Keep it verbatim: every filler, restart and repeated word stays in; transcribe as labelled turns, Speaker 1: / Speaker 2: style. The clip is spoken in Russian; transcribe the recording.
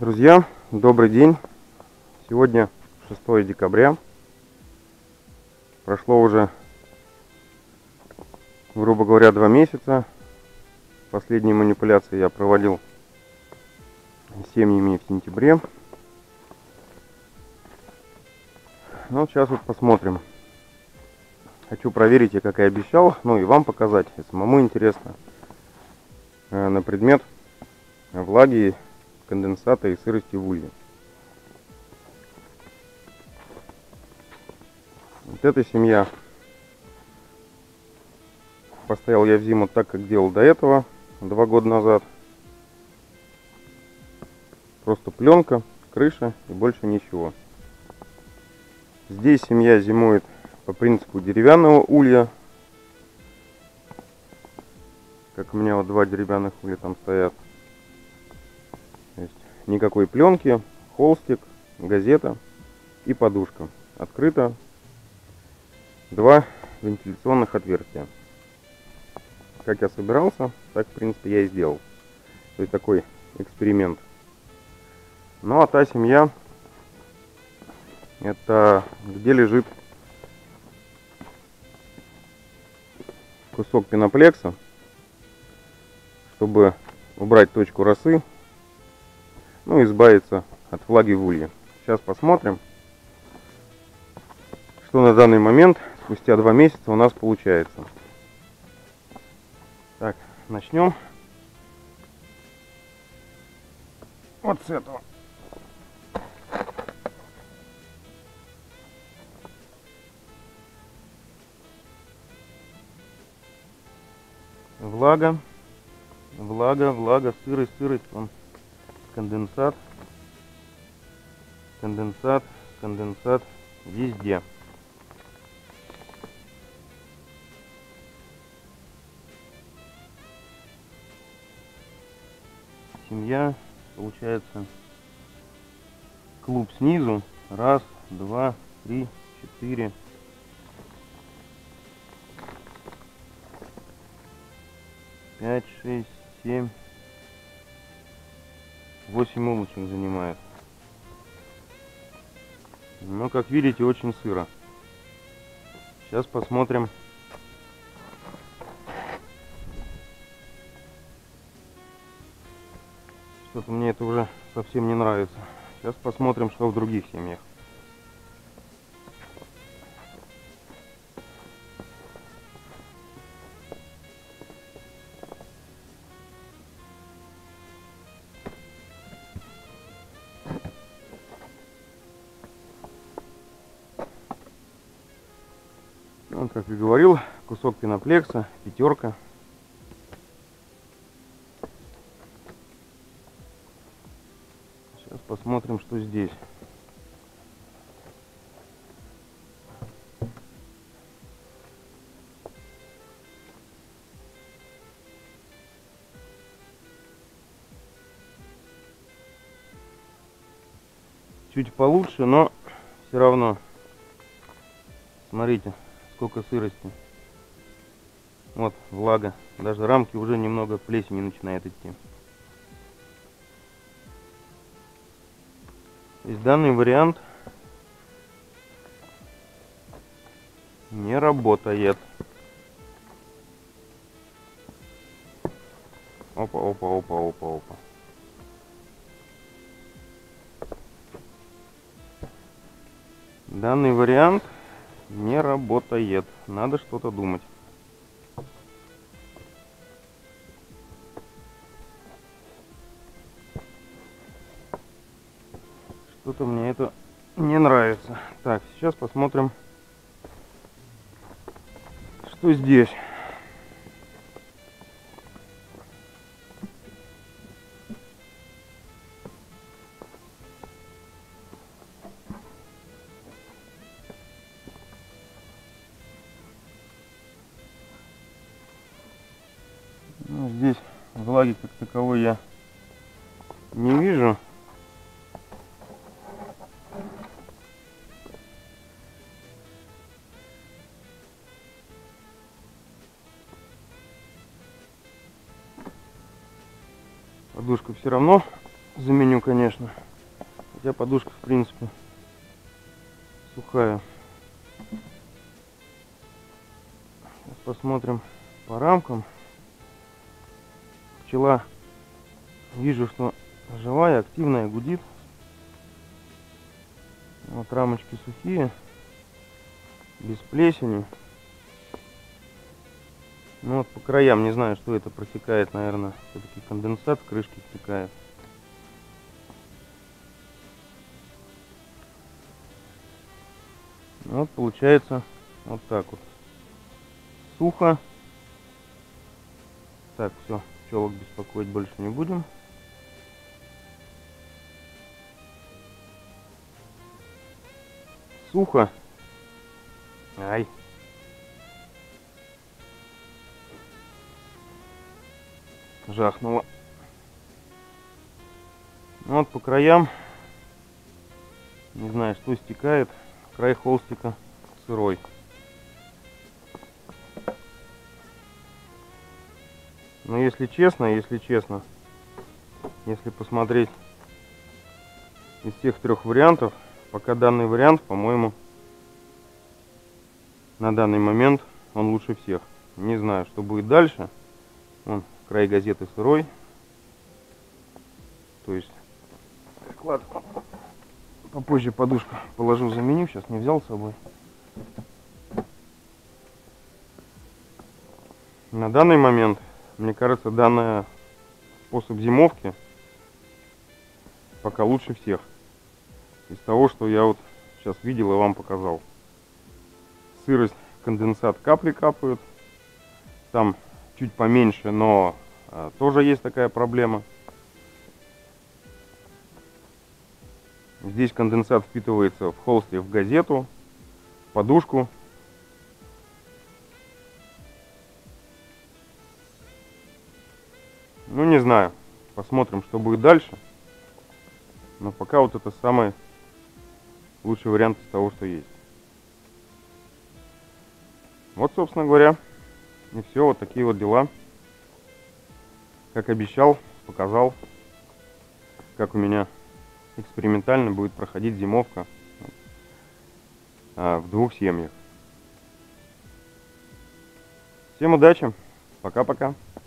Speaker 1: Друзья, добрый день! Сегодня шестое декабря. Прошло уже, грубо говоря, два месяца. Последние манипуляции я проводил с семьями в сентябре. Ну, сейчас вот посмотрим. Хочу проверить, как и обещал, ну и вам показать, и самому интересно, на предмет влаги, конденсата и сырости в улье. Вот эта семья. Поставил я в зиму так, как делал до этого, два года назад. Просто пленка, крыша и больше ничего. Здесь семья зимует по принципу деревянного улья. Как у меня вот два деревянных улья там стоят. То есть никакой пленки, холстик, газета и подушка. Открыто два вентиляционных отверстия. Как я собирался, так в принципе я и сделал. То есть такой эксперимент. Ну а та семья, это где лежит кусок пеноплекса, чтобы убрать точку росы, ну и избавиться от влаги в улье. Сейчас посмотрим, что на данный момент, спустя два месяца, у нас получается. Так, начнем вот с этого. Влага, влага, влага, сырость, сырость, он, конденсат, конденсат, конденсат, везде. Семья, получается, клуб снизу, раз, два, три, четыре, пять, шесть, семь, восемь улочек занимает. Но, как видите, очень сыро. Сейчас посмотрим. Что-то мне это уже совсем не нравится. Сейчас посмотрим, что в других семьях. Ну, как и говорил, кусок пеноплекса, пятерка. Сейчас посмотрим, что здесь. Чуть получше, но все равно. Смотрите, сколько сырости. Вот влага. Даже рамки уже немного плесени начинает идти. То есть данный вариант не работает. Опа, опа, опа, опа, опа. Данный вариант не работает. Надо что-то думать. Что-то мне это не нравится. Так, сейчас посмотрим, что здесь. Ну, здесь влаги как таковой я не вижу. Подушка все равно заменю, конечно. Хотя подушка, в принципе, сухая. Сейчас посмотрим по рамкам. Пчела, вижу, что живая, активная, гудит. Вот рамочки сухие, без плесени. Ну вот по краям, не знаю, что это, протекает, наверное, все-таки конденсат с крышки стекает. Вот получается вот так вот. Сухо. Так, все, пчелок беспокоить больше не будем. Сухо. Ай. Жахнуло. Вот по краям, не знаю, что стекает, край холстика сырой. Но если честно, если честно, если посмотреть из тех трех вариантов, пока данный вариант, по-моему, на данный момент он лучше всех. Не знаю, что будет дальше. Вон, край газеты сырой. То есть склад попозже подушку положу, заменю. Сейчас не взял с собой. На данный момент, мне кажется, данный способ зимовки пока лучше всех. Из того, что я вот сейчас видел и вам показал. Сырость, конденсат, капли капают. Там чуть поменьше, но а, тоже есть такая проблема. Здесь конденсат впитывается в холсте, в газету, в подушку. Ну, не знаю. Посмотрим, что будет дальше. Но пока вот это самый лучший вариант из того, что есть. Вот, собственно говоря, и все. Вот такие вот дела. Как обещал, показал, как у меня экспериментально будет проходить зимовка в двух семьях. Всем удачи. Пока-пока.